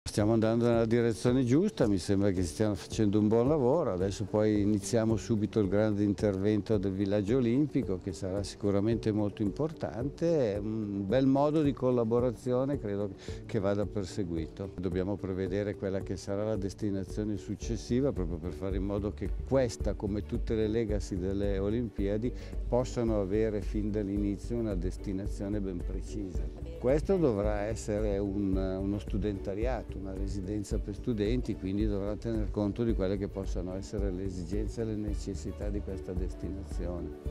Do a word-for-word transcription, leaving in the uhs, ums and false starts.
Stiamo andando nella direzione giusta, mi sembra che stiamo facendo un buon lavoro, adesso poi iniziamo subito il grande intervento del villaggio olimpico che sarà sicuramente molto importante, è un bel modo di collaborazione, credo che vada perseguito. Dobbiamo prevedere quella che sarà la destinazione successiva proprio per fare in modo che questa, come tutte le legacy delle Olimpiadi, possano avere fin dall'inizio una destinazione ben precisa. Questo dovrà essere un, uno studentariato, una residenza per studenti, quindi dovrà tener conto di quelle che possano essere le esigenze e le necessità di questa destinazione.